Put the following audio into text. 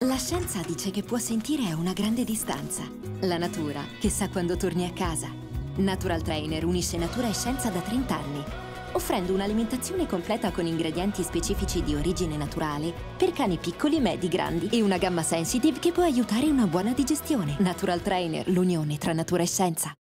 La scienza dice che può sentire a una grande distanza. La natura che sa quando torni a casa. Natural Trainer unisce natura e scienza da 30 anni, offrendo un'alimentazione completa con ingredienti specifici di origine naturale per cani piccoli, medi, grandi e una gamma sensitive che può aiutare una buona digestione. Natural Trainer, l'unione tra natura e scienza.